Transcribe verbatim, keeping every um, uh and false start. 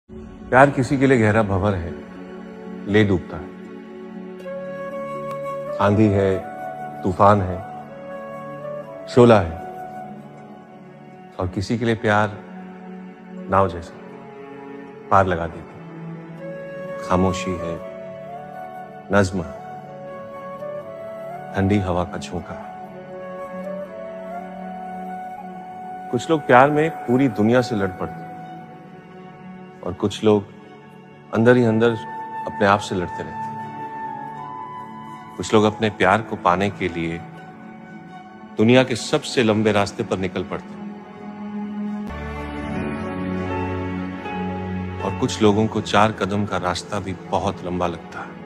प्यार किसी के लिए गहरा भंवर है, ले डूबता है। आंधी है, तूफान है, शोला है। और किसी के लिए प्यार नाव जैसा पार लगा देती। खामोशी है, नज्म है, ठंडी हवा का झोंका है। कुछ लोग प्यार में पूरी दुनिया से लड़ पड़ते और कुछ लोग अंदर ही अंदर अपने आप से लड़ते रहते हैं। कुछ लोग अपने प्यार को पाने के लिए दुनिया के सबसे लंबे रास्ते पर निकल पड़ते हैं और कुछ लोगों को चार कदम का रास्ता भी बहुत लंबा लगता है।